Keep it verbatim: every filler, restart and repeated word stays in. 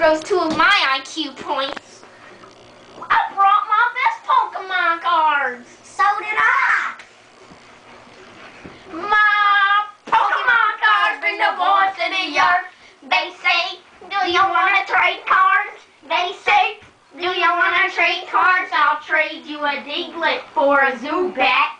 goes two of my I Q points. I brought my best Pokemon cards. So did I. My Pokemon cards bring the boys to the yard. They say, do you want to trade cards? They say, do you want to trade cards? I'll trade you a Diglett for a Zubat.